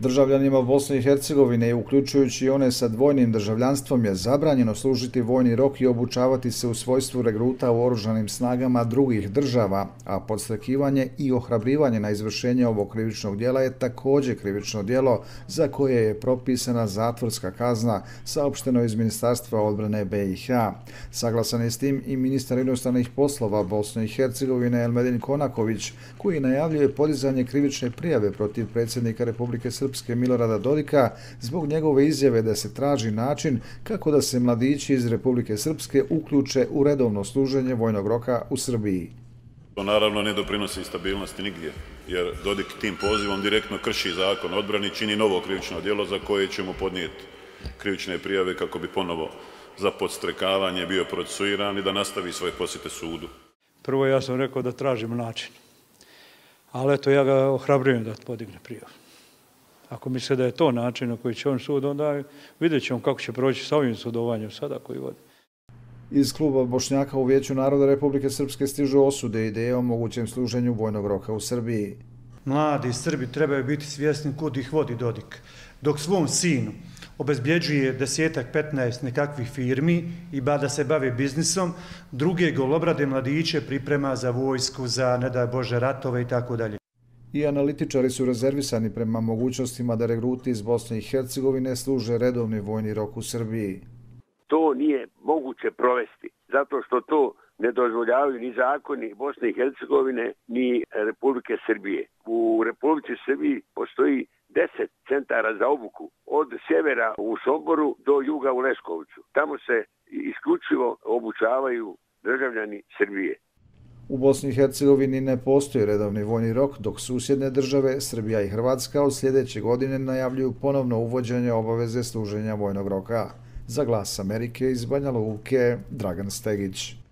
Državljanima Bosne i Hercegovine, uključujući i one sa dvojnim državljanstvom, je zabranjeno služiti vojni rok i obučavati se u svojstvu regruta u oružanim snagama drugih država, a podstrekivanje i ohrabrivanje na izvršenje ovog krivičnog djela je također krivično djelo za koje je propisana zatvorska kazna, saopšteno iz Ministarstva odbrane BiH. Saglasan je s tim i ministar inostranih poslova Bosne i Hercegovine Elmedin Konaković, koji najavljuje podizanje krivične prijave protiv predsjednika Republike Srpske Milorada Dodika zbog njegove izjave da se traži način kako da se mladići iz Republike Srpske uključe u redovno služenje vojnog roka u Srbiji. To naravno ne doprinosi stabilnosti nigdje, jer Dodik tim pozivom direktno krši zakon o odbrani, čini novo krivično djelo za koje ćemo podnijeti krivične prijave kako bi ponovo za podstrekavanje bio procesuiran i da nastavi svoje posjete sudu. Prvo ja sam rekao da tražimo način, ali eto ja ga ohrabrujem da podigne prijavu. Ako misle da je to način na koji će on sud, onda vidjet ćemo kako će proći sa ovim sudovanjem sada koji vodi. Iz kluba Bošnjaka u Vijeću naroda Republike Srpske stižu osude ideje o mogućem služenju vojnog roka u Srbiji. Mladi Srbi trebaju biti svjesni kud ih vodi Dodik. Dok svom sinu obezbjeđuje 10-15 nekakvih firmi i da se bave biznisom, druge golobrade mladiće priprema za vojsku, za, ne daj Bože, ratove i tako dalje. I analitičari su rezervisani prema mogućnostima da regruti iz Bosne i Hercegovine služe redovni vojni rok u Srbiji. To nije moguće provesti, zato što to ne dozvoljavaju ni zakoni Bosne i Hercegovine, ni Republike Srbije. U Republici Srbiji postoji 10 centara za obuku, od sjevera u Somboru do juga u Leskovcu. Tamo se isključivo obučavaju državljani Srbije. U Bosni i Hercegovini ne postoji redovni vojni rok, dok susjedne države, Srbija i Hrvatska, od sljedeće godine najavljuju ponovno uvođenje obaveze služenja vojnog roka. Za Glas Amerike iz Banja Luke, Dragan Stegić.